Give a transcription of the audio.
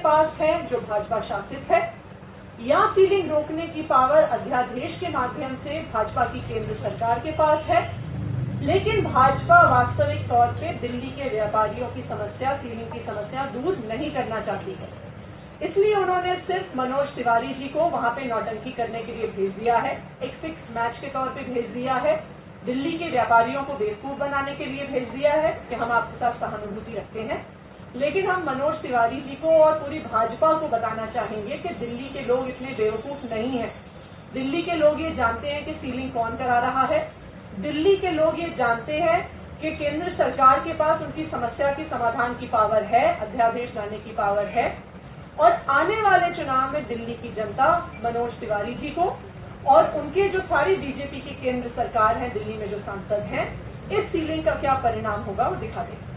पास है जो भाजपा शासित है, या सीलिंग रोकने की पावर अध्यादेश के माध्यम से भाजपा की केंद्र सरकार के पास है। लेकिन भाजपा वास्तविक तौर पे दिल्ली के व्यापारियों की समस्या, सीलिंग की समस्या दूर नहीं करना चाहती है। इसलिए उन्होंने सिर्फ मनोज तिवारी जी को वहां पे नौटंकी करने के लिए भेज दिया है, एक फिक्स मैच के तौर पे भेज दिया है, दिल्ली के व्यापारियों को बेवकूफ बनाने के लिए भेज दिया है कि हम आपके साथ सहानुभूति रखते हैं। लेकिन हम मनोज तिवारी जी को और पूरी भाजपा को बताना चाहेंगे कि दिल्ली के लोग इतने बेवकूफ नहीं हैं। दिल्ली के लोग ये जानते हैं कि सीलिंग कौन करा रहा है। दिल्ली के लोग ये जानते हैं कि केंद्र सरकार के पास उनकी समस्या के समाधान की पावर है, अध्यादेश लाने की पावर है। और आने वाले चुनाव में दिल्ली की जनता मनोज तिवारी जी को और उनके जो सारी बीजेपी की केंद्र सरकार है, दिल्ली में जो सांसद हैं, इस सीलिंग का क्या परिणाम होगा वो दिखा देंगे।